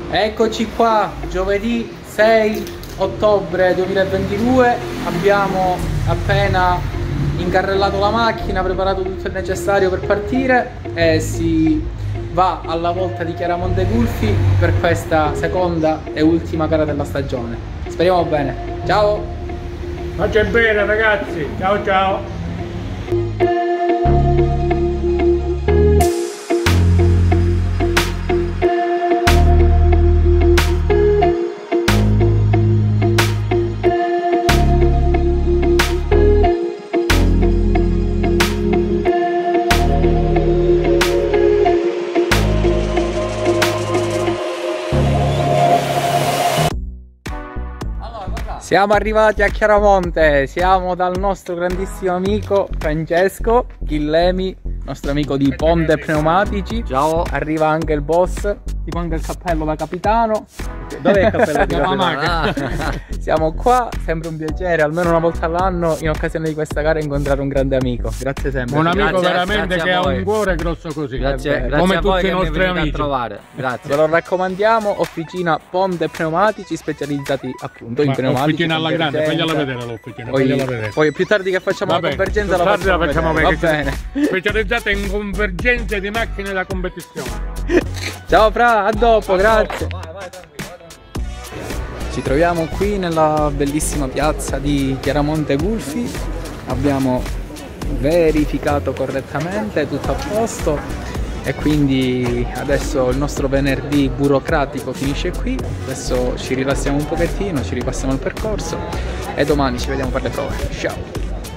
Eccoci qua, giovedì 6 ottobre 2022, abbiamo appena incarrellato la macchina, preparato tutto il necessario per partire e si va alla volta di Chiaramonte Gulfi per questa seconda e ultima gara della stagione. Speriamo bene, ciao! Faccia bene ragazzi, ciao ciao! Siamo arrivati a Chiaramonte, siamo dal nostro grandissimo amico Francesco Ghillemi, nostro amico di Ponte Pneumatici. Ciao. Arriva anche il boss, ti pongo il cappello da capitano. Dov'è il cappello di capitano? Siamo qua, sempre un piacere, almeno una volta all'anno, in occasione di questa gara, incontrare un grande amico. Grazie sempre. Un amico Grazie, veramente grazie che ha voi. un cuore grosso così. Grazie come a voi tutti i che mi nostri venite amici. a trovare. Grazie. Ve lo raccomandiamo, officina Ponte Pneumatici, specializzati appunto in pneumatici. L'officina alla grande, fagliela vedere l'officina, fagliela vedere. Poi più tardi che facciamo la convergenza la facciamo vedere. Va bene. Specializzata in convergenze di macchine da competizione. Ciao Fra, a dopo, grazie. Ci troviamo qui nella bellissima piazza di Chiaramonte Gulfi. Abbiamo verificato correttamente, tutto a posto, e quindi adesso il nostro venerdì burocratico finisce qui. Adesso ci rilassiamo un pochettino, ci ripassiamo il percorso e domani ci vediamo per le prove. Ciao!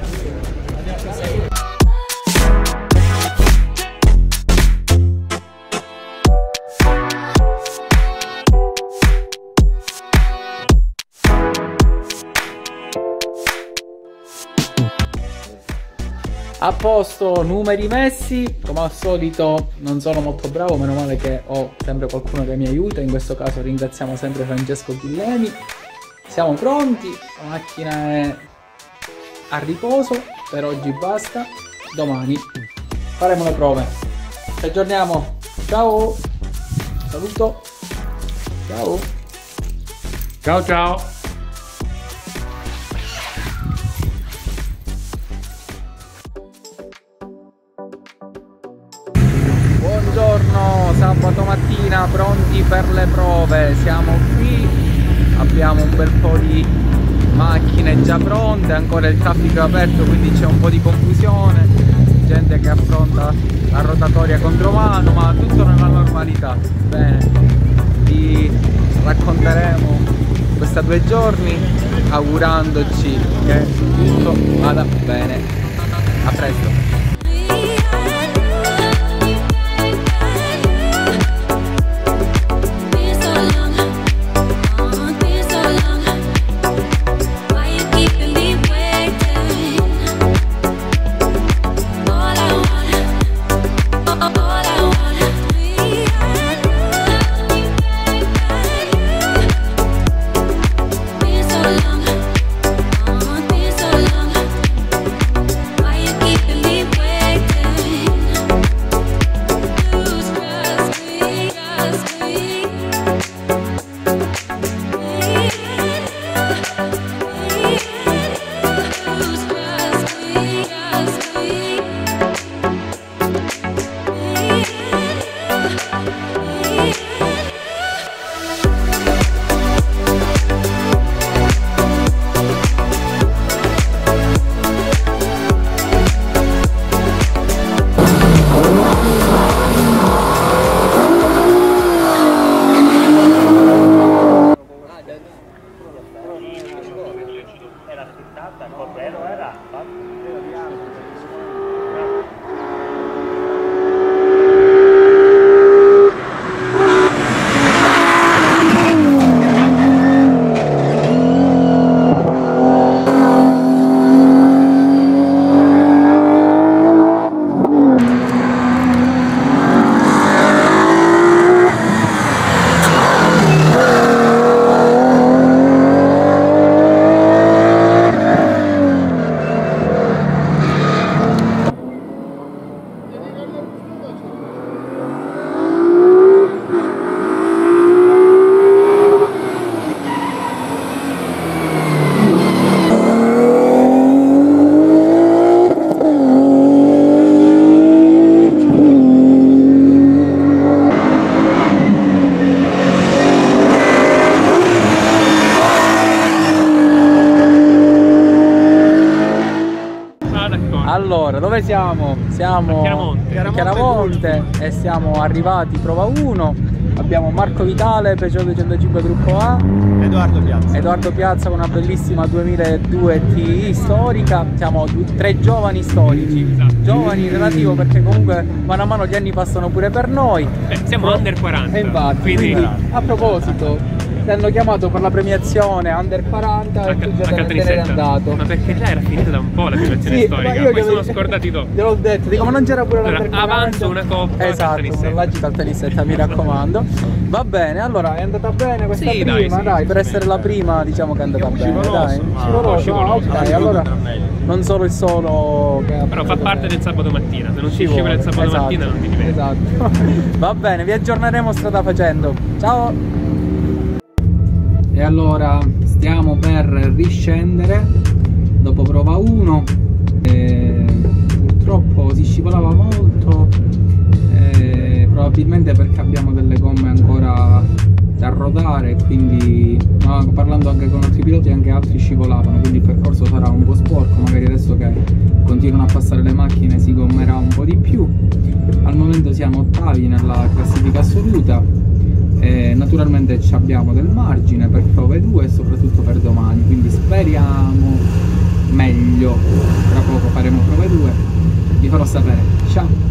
A posto, numeri messi, come al solito non sono molto bravo, meno male che ho sempre qualcuno che mi aiuta, in questo caso ringraziamo sempre Francesco Ghillemi. Siamo pronti, la macchina è a riposo, per oggi basta, domani faremo le prove. Ci aggiorniamo, ciao, saluto, ciao. Ciao ciao. Buongiorno, sabato mattina, pronti per le prove, siamo qui, abbiamo un bel po' di macchine già pronte, ancora il traffico è aperto quindi c'è un po' di confusione, gente che affronta la rotatoria contromano, ma tutto nella normalità. Bene, vi racconteremo questi 2 giorni augurandoci che tutto vada bene. A presto! Leave Dove siamo? Siamo a Chiaramonte e siamo arrivati prova 1. Abbiamo Marco Vitale, Peugeot 205 Gruppo A, Edoardo Piazza con una bellissima 2002 Ti storica. Siamo 3 giovani storici, giovani relativo perché comunque mano a mano gli anni passano pure per noi. Siamo under 40. E infatti, quindi a proposito, ti hanno chiamato per la premiazione Under 40 e tu già te ne eri andato. Ma perché già era finita da un po' la premiazione storica, poi sono scordati dopo. Gliel'ho detto, dico, ma non c'era pure l'Under 40? Avanzo una coppa. Esatto, l'agita al tenissetta, mi raccomando. Va bene, allora è andata bene questa prima, dai, per essere la prima diciamo che è andata bene, dai. Scivoloso, ok, allora non solo il solo che però fa parte del sabato mattina, se non si scivola il sabato mattina non ti diventi. Esatto. Va bene, vi aggiorneremo strada facendo. Ciao! E allora stiamo per riscendere dopo prova 1. Purtroppo si scivolava molto, probabilmente perché abbiamo delle gomme ancora da rodare, quindi parlando anche con altri piloti anche altri scivolavano, quindi il percorso sarà un po' sporco, magari adesso che continuano a passare le macchine si gommerà un po' di più. Al momento siamo ottavi nella classifica assoluta. Naturalmente abbiamo del margine per prove 2 e soprattutto per domani, quindi speriamo meglio. Tra poco faremo prove 2, vi farò sapere. Ciao!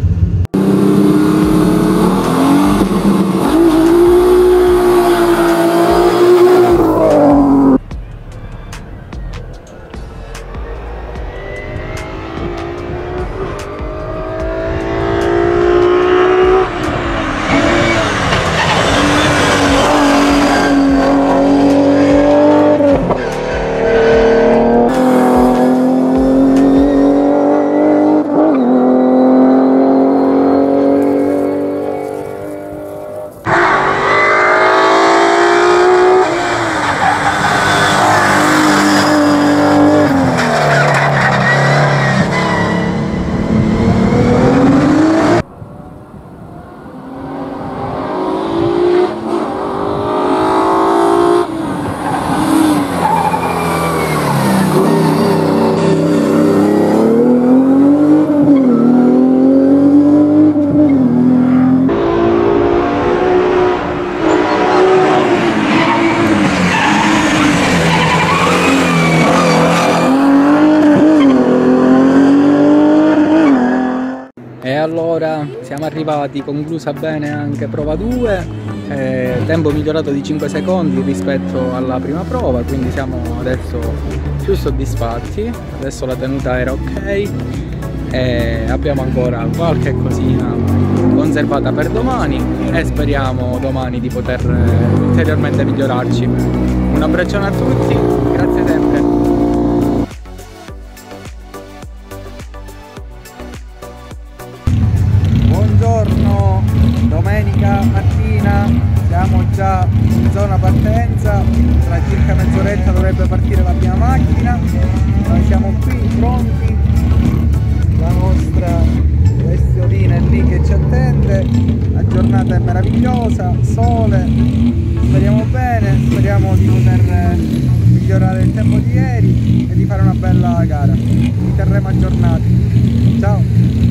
E allora siamo arrivati, conclusa bene anche prova 2, tempo migliorato di 5 secondi rispetto alla prima prova, quindi siamo adesso più soddisfatti. Adesso la tenuta era ok e abbiamo ancora qualche cosina conservata per domani e speriamo domani di poter ulteriormente migliorarci. Un abbraccione a tutti, grazie sempre. Buongiorno, domenica mattina, siamo già in zona partenza, tra circa mezz'oretta dovrebbe partire la prima macchina, noi siamo qui pronti, la nostra bestiolina è lì che ci attende, la giornata è meravigliosa, sole, speriamo bene, speriamo di poter migliorare il tempo di ieri e di fare una bella gara, vi terremo aggiornati, ciao!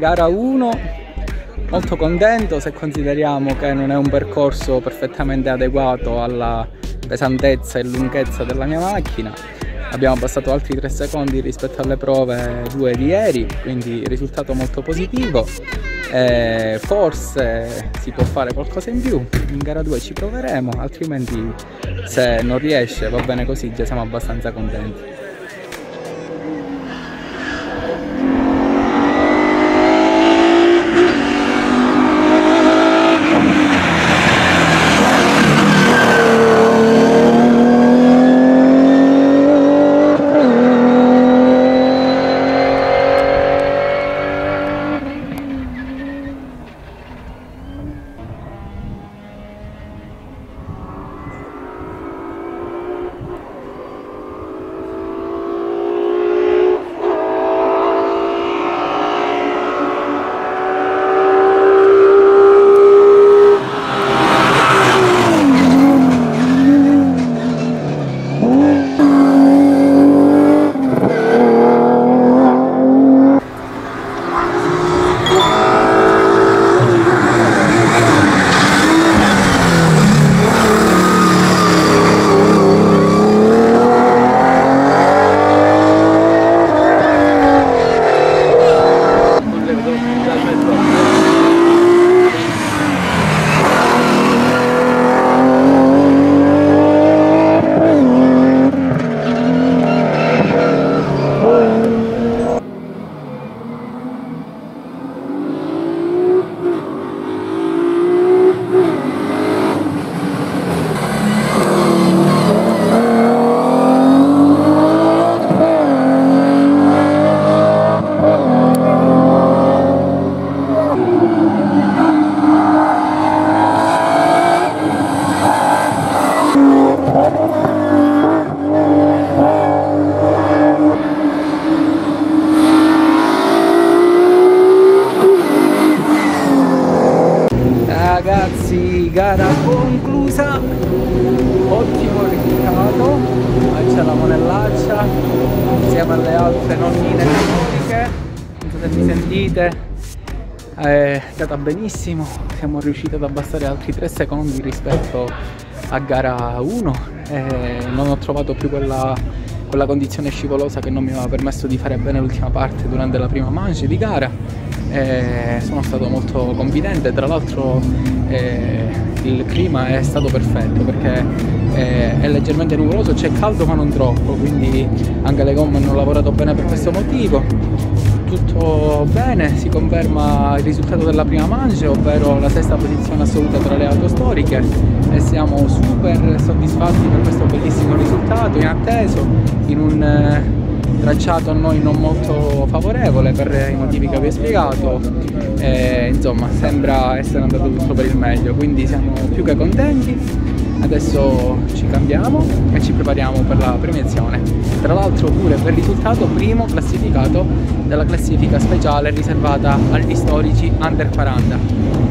gara 1, molto contento se consideriamo che non è un percorso perfettamente adeguato alla pesantezza e lunghezza della mia macchina. Abbiamo passato altri 3 secondi rispetto alle prove 2 di ieri, quindi risultato molto positivo. Forse si può fare qualcosa in più, in gara 2 ci proveremo, altrimenti se non riesce va bene così, già siamo abbastanza contenti. Ragazzi, gara conclusa, ottimo risultato, c'è la monellaccia insieme alle altre nonnine storiche, non so se mi sentite, è andata benissimo, siamo riusciti ad abbassare altri 3 secondi rispetto a gara 1 e non ho trovato più quella condizione scivolosa che non mi aveva permesso di fare bene l'ultima parte durante la prima manche di gara. Sono stato molto confidente, tra l'altro il clima è stato perfetto perché è leggermente nuvoloso, c'è caldo ma non troppo, quindi anche le gomme hanno lavorato bene per questo motivo. Tutto bene, si conferma il risultato della prima manche, ovvero la 6ª posizione assoluta tra le auto storiche, e siamo super soddisfatti per questo bellissimo risultato, inatteso, in un tracciato a noi non molto favorevole per i motivi che vi ho spiegato. Insomma, sembra essere andato tutto per il meglio, quindi siamo più che contenti. Adesso ci cambiamo e ci prepariamo per la premiazione. Tra l'altro pure per risultato primo classificato della classifica speciale riservata agli storici Under 40.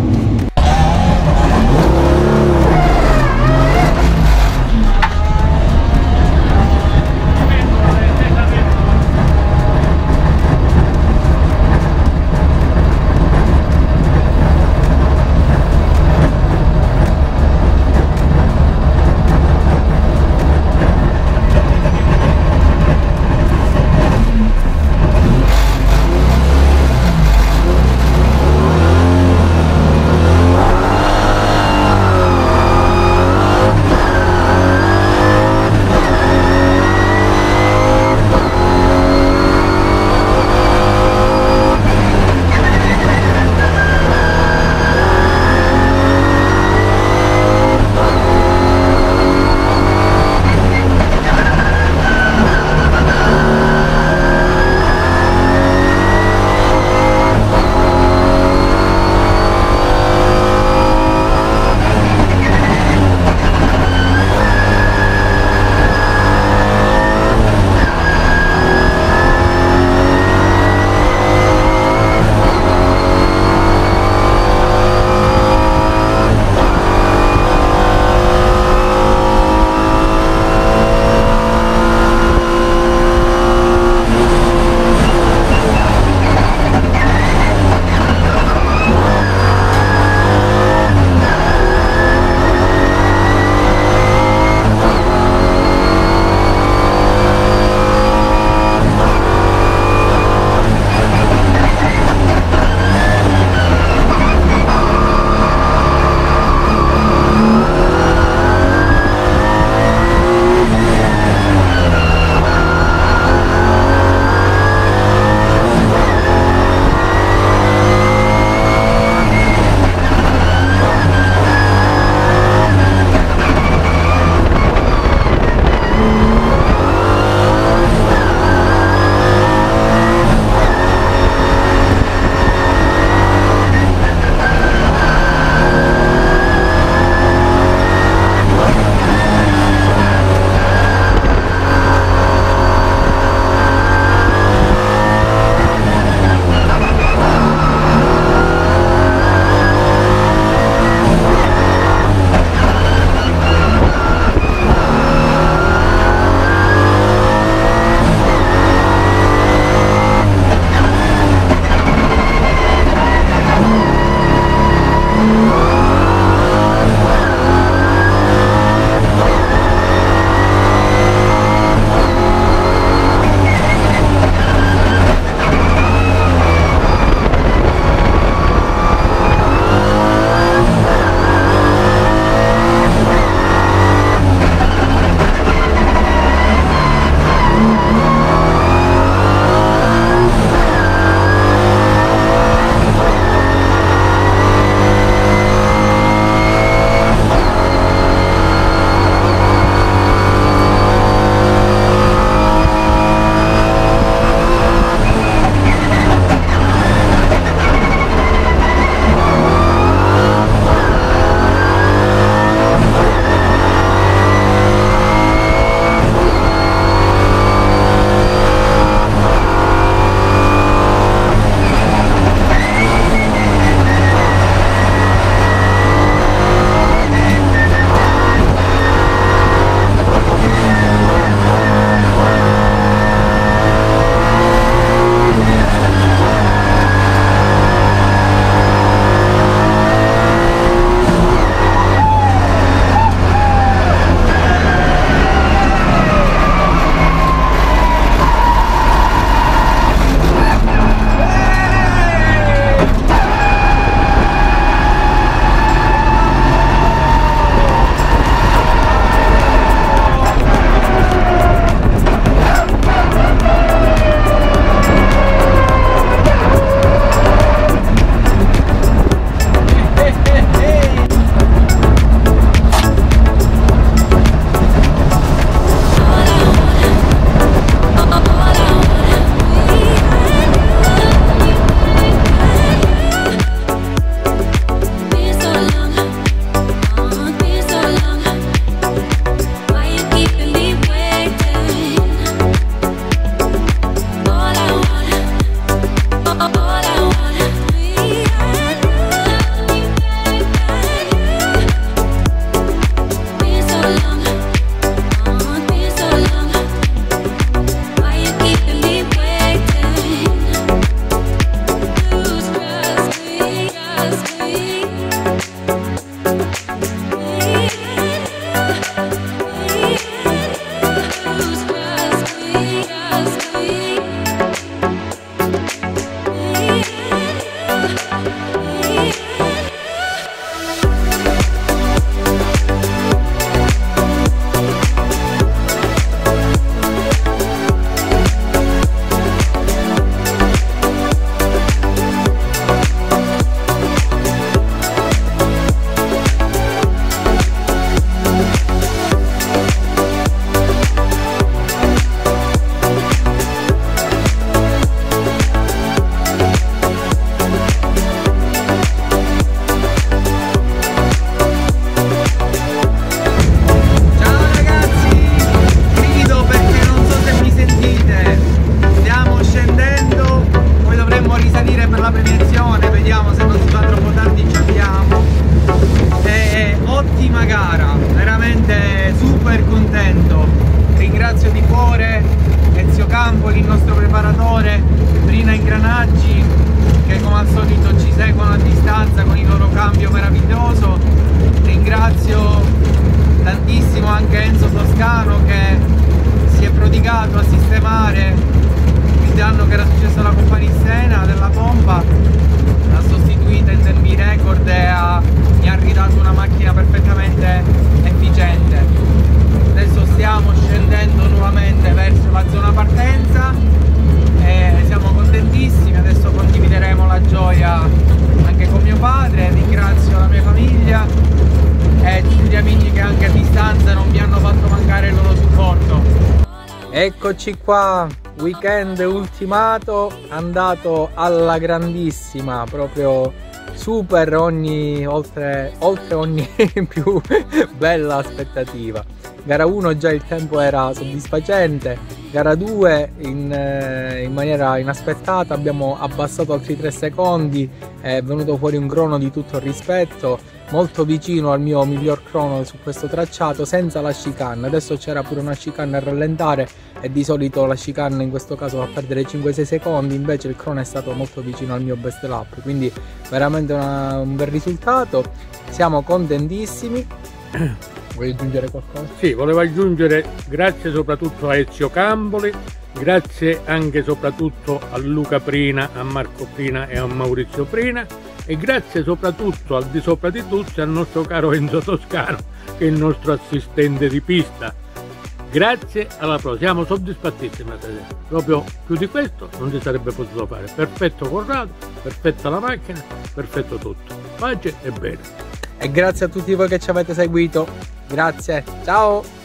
toscano che si è prodigato a sistemare il danno che era successo alla companissena della pompa, l'ha sostituita in tempi record e mi ha ridato una macchina perfettamente efficiente. Adesso stiamo scendendo nuovamente verso la zona partenza e siamo contentissimi. Adesso condivideremo la gioia anche con mio padre. Ringrazio la mia famiglia e tutti gli amici che anche a distanza non mi hanno fatto mancare il loro supporto. Eccoci qua, weekend ultimato, andato alla grandissima, proprio super, oltre ogni più bella aspettativa. Gara 1 già il tempo era soddisfacente, gara 2 in maniera inaspettata abbiamo abbassato altri 3 secondi, è venuto fuori un crono di tutto il rispetto, molto vicino al mio miglior crono su questo tracciato, senza la chicane. Adesso c'era pure una chicane a rallentare e di solito la chicane in questo caso va a perdere 5-6 secondi, invece il crono è stato molto vicino al mio best lap, quindi veramente un bel risultato, siamo contentissimi. Vuoi aggiungere qualcosa? Sì, volevo aggiungere grazie soprattutto a Ezio Camboli, grazie anche soprattutto a Luca Prina, a Marco Prina e a Maurizio Prina, e grazie soprattutto, al di sopra di tutti, al nostro caro Enzo Toscano, che è il nostro assistente di pista. Grazie, alla prossima, siamo soddisfattissimi, proprio più di questo non si sarebbe potuto fare. Perfetto Corrado, perfetta la macchina, perfetto tutto, pace e bene. E grazie a tutti voi che ci avete seguito, grazie, ciao!